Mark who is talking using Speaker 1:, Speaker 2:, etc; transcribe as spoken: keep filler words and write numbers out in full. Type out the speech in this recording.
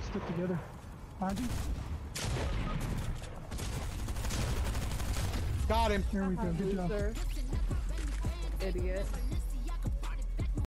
Speaker 1: stick together. Behind you.
Speaker 2: Got him.
Speaker 1: There we go. Good job.
Speaker 3: Loser. Idiot.